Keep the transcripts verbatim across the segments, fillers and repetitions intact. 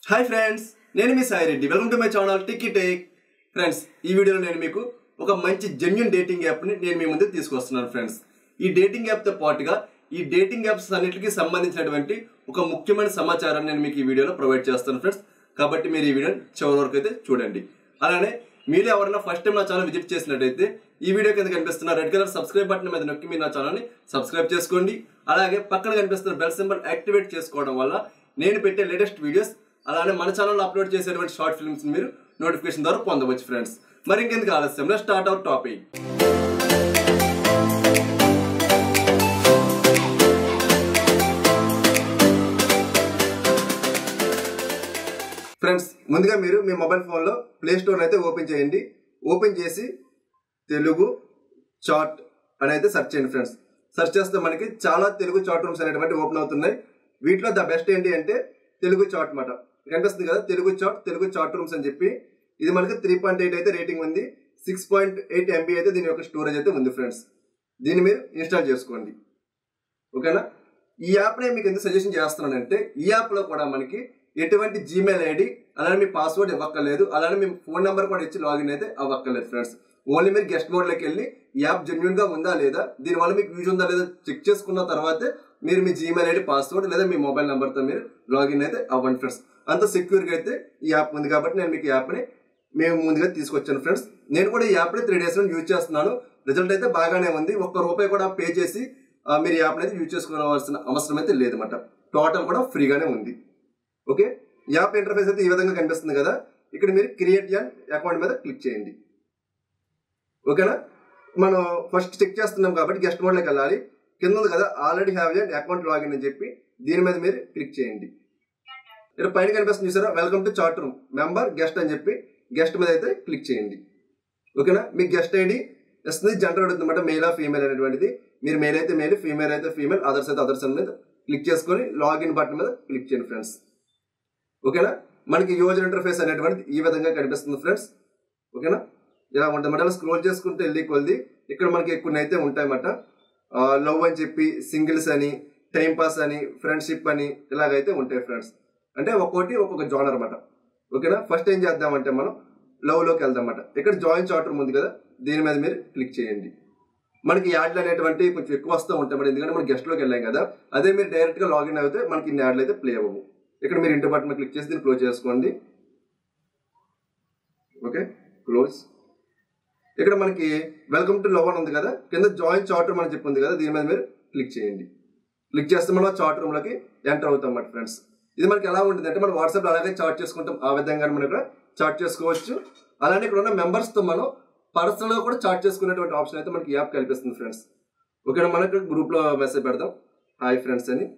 Hi friends, నేను మీ Sai Reddy. Welcome to my channel టిక్కీ టేక్. ఫ్రెండ్స్, ఈ వీడియోలో నేను మీకు ఒక మంచి జెన్యూన్ డేటింగ్ యాప్ని నేను మీ ముందు తీసుకొస్తున్నాను. ఫ్రెండ్స్, ఈ డేటింగ్ యాప్తో పాటుగా ఈ డేటింగ్ యాప్స్ అన్నిటికీ సంబంధించినటువంటి ఒక ముఖ్యమైన సమాచారాన్ని నేను మీకు ఈ వీడియోలో ప్రొవైడ్ చేస్తాను ఫ్రెండ్స్. కాబట్టి మీరు ఈ వీడియోని చివరి వరకు అయితే చూడండి. అలానే మీరు ఎవరైనా ఫస్ట్ టైం నా ఛానల్ విజిట్ చేసినట్టయితే ఈ వీడియో కింద కనిపిస్తున్న రెడ్ కలర్ సబ్స్క్రైబ్ బటన్ మీద నొక్కి మీరు నా ఛానల్ని సబ్స్క్రైబ్ చేసుకోండి. అలాగే పక్కన కనిపిస్తున్న బెల్ సింబల్ యాక్టివేట్ చేసుకోవడం వల్ల నేను పెట్టే లేటెస్ట్ వీడియోస్ అలానే మన ఛానల్లో అప్లోడ్ చేసేటువంటి షార్ట్ ఫిల్మ్స్ మీరు నోటిఫికేషన్ ద్వారా పొందవచ్చు. ఫ్రెండ్స్, మరి ఇంకెందుకు ఆలస్యం, let's start our topic. Friends, ముందుగా మీరు మీ మొబైల్ ఫోన్లో ప్లే స్టోర్ అయితే ఓపెన్ చేయండి. ఓపెన్ చేసి తెలుగు చాట్ అని అయితే సెర్చ్ చేయండి. ఫ్రెండ్స్, సెర్చ్ చేస్తే మనకి చాలా తెలుగు చాట్ రూమ్స్ అనేటువంటి ఓపెన్ అవుతున్నాయి. వీటిలో ద బెస్ట్ ఏంటి అంటే తెలుగు చాట్ మాట కనిపిస్తుంది కదా, Telugu chat Telugu chat rooms అని చెప్పి. ఇది మనకి త్రీ పాయింట్ ఎయిట్ అయితే రేటింగ్ ఉంది. సిక్స్ పాయింట్ ఎయిట్ ఎంబీ అయితే దీని యొక్క స్టోరేజ్ అయితే ఉంది. ఫ్రెండ్స్, దీన్ని మీరు ఇన్స్టాల్ చేసుకోండి. ఓకేనా? ఈ యాప్ని మీకు ఎందుకు సజెషన్ చేస్తున్నానంటే ఈ యాప్లో కూడా మనకి ఎటువంటి జీమెయిల్ ఐడి అలానే మీ పాస్వర్డ్ ఇవ్వక్కర్లేదు, అలానే మీ ఫోన్ నెంబర్ కూడా ఇచ్చి లాగిన్ అయితే అవ్వక్కర్లేదు. ఫ్రెండ్స్, ఓన్లీ మీరు గెస్ట్ మోడ్లోకి వెళ్ళి ఈ యాప్ జెన్యూన్గా ఉందా లేదా, దీనివల్ల మీకు యూజ్ ఉందా లేదా చెక్ చేసుకున్న తర్వాతే మీరు మీ జీమెయిల్ ఐడి పాస్వర్డ్ లేదా మీ మొబైల్ నెంబర్తో మీరు లాగిన్ అయితే అవ్వండి. ఫ్రెండ్స్, అంత సెక్యూర్గా అయితే ఈ యాప్ ఉంది కాబట్టి నేను మీకు ఈ యాప్ని మేము ముందుగా తీసుకొచ్చాను. ఫ్రెండ్స్, నేను కూడా ఈ యాప్ని త్రీ డేస్ నుండి యూజ్ చేస్తున్నాను. రిజల్ట్ అయితే బాగానే ఉంది. ఒక్క రూపాయి కూడా పే చేసి మీరు ఈ యాప్ని అయితే యూజ్ చేసుకోవాల్సిన అవసరం అయితే లేదన్నమాట. టోటల్ కూడా ఫ్రీగానే ఉంది. ఓకే, యాప్ ఇంటర్ఫేస్ అయితే ఈ విధంగా కనిపిస్తుంది కదా. ఇక్కడ మీరు క్రియేట్ యాన్ అకౌంట్ మీద క్లిక్ చేయండి. ఓకేనా? మనం ఫస్ట్ చెక్ చేస్తున్నాం కాబట్టి గెస్ట్ మోడ్లోకి వెళ్ళాలి. కింద ఉంది కదా already have an account login అని చెప్పి, దీని మీద మీరు క్లిక్ చేయండి. ఇక్కడ పైన కనిపిస్తుంది చూసారా, welcome to chat room member guest అని చెప్పి గెస్ట్ మీద అయితే క్లిక్ చేయండి. ఓకేనా? మీకు గెస్ట్ ఐడి వస్తుంది, జెండర్ అడుగుతుందన్నమాట, మెయిల్ ఆ ఫీమేల్ అనేటువంటిది. మీరు మెయిల్ అయితే మెయిల్, ఫీమేల్ అయితే ఫీమేల్, అదర్స్ అయితే అదర్స్ మీద క్లిక్ చేసుకొని లాగిన్ బటన్ మీద క్లిక్ చేయండి. ఫ్రెండ్స్, ఓకేనా? మనకి యూజర్ ఇంటర్ఫేస్ అనేటువంటిది ఈ విధంగా కనిపిస్తుంది. ఫ్రెండ్స్, ఓకేనా? ఇలా ఉంటుంది. ఇలా స్క్రోల్ చేసుకుంటే వెళ్ళి కొద్ది ఇక్కడ మనకి కొన్ని అయితే ఉంటాయన్నమాట. లవ్ అని చెప్పి, సింగిల్స్ అని, టైం పాస్ అని, ఫ్రెండ్షిప్ అని ఇలాగైతే ఉంటాయి. ఫ్రెండ్స్, అంటే ఒక్కొక్కటి ఒక్కొక్క జోనర్ అనమాట. ఓకేనా? ఫస్ట్ ఏం చేద్దామంటే మనం లవ్లోకి వెళ్దామన్నమాట. ఇక్కడ జాయిన్ చాట్ రూమ్ ఉంది కదా, దీని మీద మీరు క్లిక్ చేయండి. మనకి యాడ్లు అనేటువంటి కొంచెం ఎక్కువ వస్తూ ఉంటాయి మరి, ఎందుకంటే మనం గెస్ట్లోకి వెళ్ళాం కదా. అదే మీరు డైరెక్ట్గా లాగిన్ అయితే మనకి ఇన్ని యాడ్లు అయితే ప్లే అవ్వవు. ఇక్కడ మీరు ఇంటి బటన్ క్లిక్ చేసి దీన్ని క్లోజ్ చేసుకోండి. Okay, close. ఇక్కడ మనకి వెల్కమ్ టు లవ్ అని ఉంది కదా, కింద జాయిన్ చాట్ రూమ్ అని చెప్పి ఉంది కదా, దీని మీద మీరు క్లిక్ చేయండి. క్లిక్ చేస్తే మనం చాట్ రూమ్లోకి ఎంటర్ అవుతాం అన్నమాట. ఫ్రెండ్స్, ఇది మనకి ఎలా ఉంటుంది అంటే మనం వాట్సాప్లో అలాగే చాట్ చేసుకుంటాం, ఆ విధంగా మనం ఇక్కడ చాట్ చేసుకోవచ్చు. అలానే ఇక్కడ ఉన్న మెంబర్స్తో మనం పర్సనల్గా కూడా చాట్ చేసుకునేటువంటి ఆప్షన్ అయితే మనకి యాప్ కల్పిస్తుంది. ఫ్రెండ్స్, ఓకేనా? మనం ఇక్కడ గ్రూప్లో మెసేజ్ పెడదాం, హాయ్ ఫ్రెండ్స్ అని.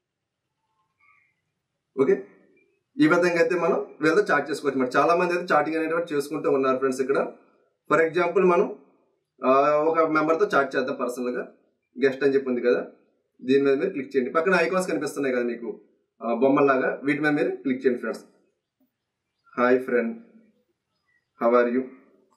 ఓకే, ఈ విధంగా అయితే మనం వీళ్ళతో చాట్ చేసుకోవచ్చు. మరి చాలా మంది అయితే చాటింగ్ అనేటువంటి చేసుకుంటూ ఉన్నారు. ఫ్రెండ్స్, ఇక్కడ ఫర్ ఎగ్జాంపుల్ మనం ఒక మెంబర్తో చాట్ చేద్దాం పర్సనల్గా. గెస్ట్ అని చెప్పి ఉంది కదా, దీని మీద మీరు క్లిక్ చేయండి. పక్కన ఐకాన్స్ కనిపిస్తున్నాయి కదా మీకు బొమ్మల్లాగా, వీటి మీద మీరు క్లిక్ చేయండి. Friends, hi friend, how are you,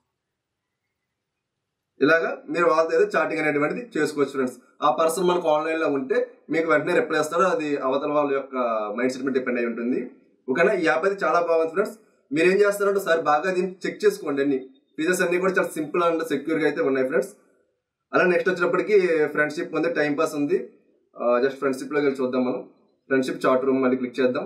ఇలాగా మీరు వాళ్ళతో ఏదో చాటింగ్ అనేటువంటిది చేసుకోవచ్చు. ఫ్రెండ్స్, ఆ పర్సన్ మనకు ఆన్లైన్లో ఉంటే మీకు వెంటనే రిప్లై ఇస్తారో, అది అవతల వాళ్ళ యొక్క మైండ్ సెట్ మీద డిపెండ్ అయి ఉంటుంది. ఓకేనా? ఈ యాప్ అయితే చాలా బాగుంది. ఫ్రెండ్స్, మీరు ఏం చేస్తారంటే సార్ బాగా దీన్ని చెక్ చేసుకోండి. అన్ని ఫీచర్స్ అన్ని కూడా చాలా సింపుల్ అండ్ సెక్యూర్గా అయితే ఉన్నాయి. ఫ్రెండ్స్, అలా నెక్స్ట్ వచ్చినప్పటికీ ఫ్రెండ్షిప్ ఉంది, టైం పాస్ ఉంది. జస్ట్ ఫ్రెండ్షిప్లోకి వెళ్ళి చూద్దాం మనం. ఫ్రెండ్షిప్ చాట్ రూమ్ మళ్ళీ క్లిక్ చేద్దాం.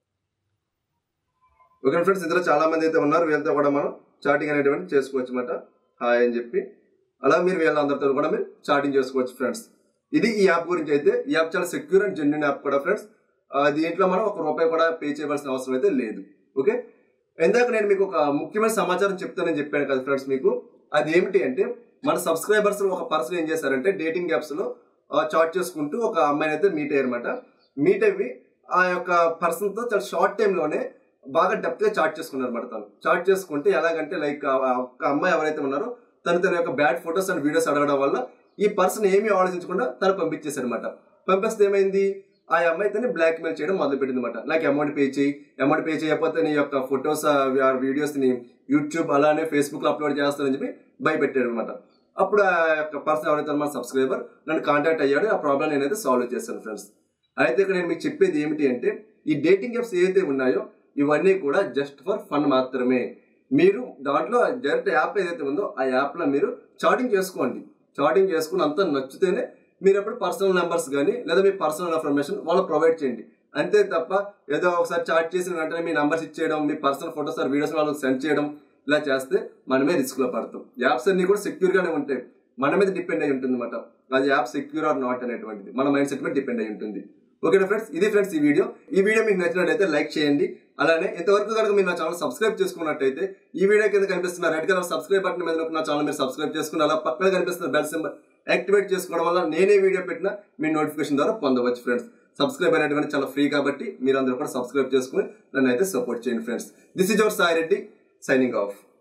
ఓకే ఫ్రెండ్స్, ఇందులో చాలా మంది అయితే ఉన్నారు. వీళ్ళతో కూడా మనం చాటింగ్ అనేటువంటి చేసుకోవచ్చు అన్నమాట, హాయ్ అని చెప్పి. అలా మీరు వీళ్ళందరితో కూడా మీరు చాటింగ్ చేసుకోవచ్చు. ఫ్రెండ్స్, ఇది ఈ యాప్ గురించి అయితే. ఈ యాప్ చాలా సెక్యూర్ అండ్ జెన్యూన్ యాప్ కూడా. ఫ్రెండ్స్, దీంట్లో మనం ఒక రూపాయి కూడా పే చేయవలసిన అవసరం అయితే లేదు. ఓకే, ఇందాక నేను మీకు ఒక ముఖ్యమైన సమాచారం చెప్తానని చెప్పాను కదా ఫ్రెండ్స్ మీకు. అది ఏమిటి అంటే మన సబ్స్క్రైబర్స్ ఒక పర్సన్ ఏం చేశారంటే డేటింగ్ యాప్స్లో చాట్ చేసుకుంటూ ఒక అమ్మాయిని అయితే మీట్ అయ్యారన్నమాట. మీట్ అయ్యి ఆ యొక్క పర్సన్తో చాలా షార్ట్ టైంలోనే బాగా డెప్త్గా చాట్ చేసుకున్నారు అనమాట. తను చాట్ చేసుకుంటే ఎలాగంటే లైక్ ఒక అమ్మాయి ఎవరైతే ఉన్నారో తను తన యొక్క బ్యాడ్ ఫొటోస్ అండ్ వీడియోస్ అడగడం వల్ల ఈ పర్సన్ ఏమీ ఆలోచించకుండా తను పంపించేశాడు అనమాట. పంపిస్తే ఏమైంది, ఆ అమ్మాయి తను బ్లాక్ మెయిల్ చేయడం మొదలుపెట్టింది అనమాట. నాకు అమౌంట్ పే చేయి, అమౌంట్ పే చేయకపోతే నీ యొక్క ఫొటోస్ వీడియోస్ని యూట్యూబ్ అలానే ఫేస్బుక్లో అప్లోడ్ చేస్తానని చెప్పి భయపెట్టాడు అనమాట. అప్పుడు ఆ యొక్క పర్సన్ ఎవరైతే మన సబ్స్క్రైబర్ నన్ను కాంటాక్ట్ అయ్యాడు. ఆ ప్రాబ్లం నేనైతే సాల్వ్ చేశాను. ఫ్రెండ్స్, అయితే ఇక్కడ నేను మీకు చెప్పేది ఏమిటి అంటే ఈ డేటింగ్ యాప్స్ ఏవైతే ఉన్నాయో ఇవన్నీ కూడా జస్ట్ ఫర్ ఫన్ మాత్రమే. మీరు దాంట్లో డైరెక్ట్ యాప్ ఏదైతే ఉందో ఆ యాప్లో మీరు చాటింగ్ చేసుకోండి. చాటింగ్ చేసుకుని అంతా నచ్చితేనే మీరు అప్పుడు పర్సనల్ నెంబర్స్ కానీ లేదా మీ పర్సనల్ ఇన్ఫర్మేషన్ వాళ్ళు ప్రొవైడ్ చేయండి. అంతే తప్ప ఏదో ఒకసారి చాట్ చేసిన వెంటనే మీ నెంబర్స్ ఇచ్చేయడం, మీ పర్సనల్ ఫోటోస్ ఆర్ వీడియోస్ వాళ్ళకి సెండ్ చేయడం, ఇలా చేస్తే మనమే రిస్క్లో పడతాం. యాప్స్ అన్ని కూడా సెక్యూర్గానే ఉంటాయి, మన మీద డిపెండ్ అయి ఉంటుంది అనమాట. అది యాప్ సెక్యూర్ ఆర్ నాట్ అనేటువంటిది మన మైండ్ సెట్ మీద డిపెండ్ అయి ఉంటుంది. ఓకేనా ఫ్రెండ్స్, ఇది ఫ్రెండ్స్ ఈ వీడియో. ఈ వీడియో మీకు నచ్చినట్లయితే లైక్ చేయండి. అలానే ఇంతవరకు కనుక మీరు నా ఛానల్ సబ్స్క్రైబ్ చేసుకున్నట్టయితే ఈ వీడియో కింద కనిపిస్తున్న రెడ్ కలర్ సబ్స్క్రైబ్ బటన్ మీద నా ఛానల్ మీరు సబ్స్క్రైబ్ చేసుకుని అలా పక్కన కనిపిస్తున్న బెల్ సింబల్ యాక్టివేట్ చేసుకోవడం వల్ల నేనే వీడియో పెట్టినా మీ నోటిఫికేషన్ ద్వారా పొందవచ్చు ఫ్రెండ్స్. సబ్స్క్రైబ్ అనేటువంటి చాలా ఫ్రీ కాబట్టి మీరు అందరూ కూడా సబ్స్క్రైబ్ చేసుకుని నన్ను అయితే సపోర్ట్ చేయండి friends. This is your Sai Reddy signing of.